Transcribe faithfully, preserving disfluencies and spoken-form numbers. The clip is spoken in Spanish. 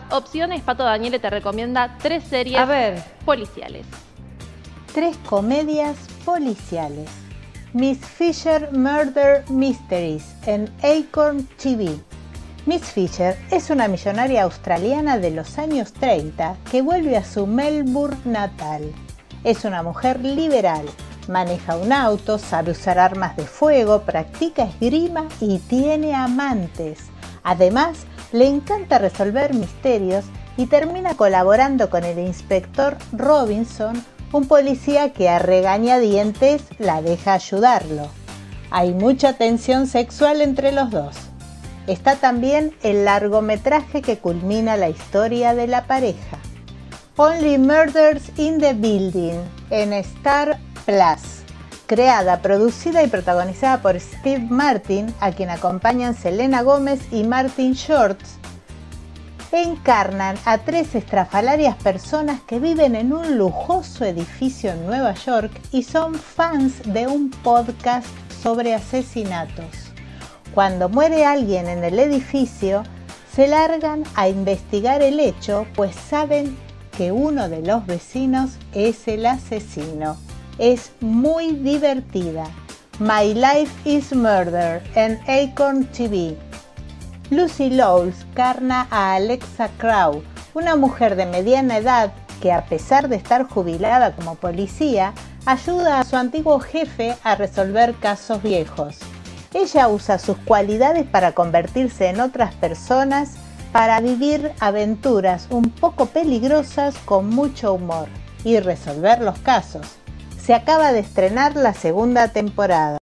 opciones, Pato Daniele te recomienda tres series A ver. policiales. Tres comedias policiales. Miss Fisher Murder Mysteries en Acorn T V. Miss Fisher es una millonaria australiana de los años treinta que vuelve a su Melbourne natal. Es una mujer liberal, maneja un auto, sabe usar armas de fuego, practica esgrima y tiene amantes. Además, le encanta resolver misterios y termina colaborando con el inspector Robinson, un policía que a regañadientes la deja ayudarlo. Hay mucha tensión sexual entre los dos. Está también el largometraje que culmina la historia de la pareja. Only Murders in the Building en Star Plus. Creada, producida y protagonizada por Steve Martin, a quien acompañan Selena Gómez y Martin Short, encarnan a tres estrafalarias personas que viven en un lujoso edificio en Nueva York y son fans de un podcast sobre asesinatos. Cuando muere alguien en el edificio, se largan a investigar el hecho, pues saben que uno de los vecinos es el asesino. Es muy divertida. My Life is Murder en Acorn T V. Lucy Lawless carna a Alexa Crow, una mujer de mediana edad que, a pesar de estar jubilada como policía, ayuda a su antiguo jefe a resolver casos viejos. Ella usa sus cualidades para convertirse en otras personas, para vivir aventuras un poco peligrosas con mucho humor y resolver los casos. Se acaba de estrenar la segunda temporada.